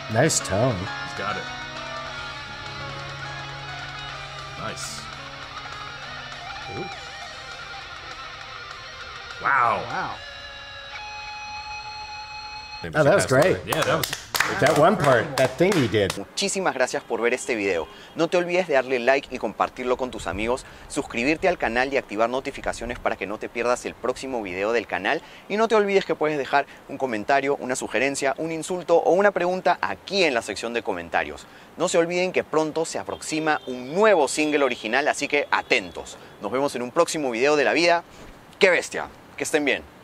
Nice tone. He's got it. Nice. Ooh. Wow. Wow. Maybe Oh, she that was passed away. great. Yeah, that was. That one part, that thing he did. Muchísimas gracias por ver este video. No te olvides de darle like y compartirlo con tus amigos, suscribirte al canal y activar notificaciones para que no te pierdas el próximo video del canal. Y no te olvides que puedes dejar un comentario, una sugerencia, un insulto o una pregunta aquí en la sección de comentarios. No se olviden que pronto se aproxima un nuevo single original, así que atentos. Nos vemos en un próximo video de La Vida. ¡Qué bestia! Que estén bien.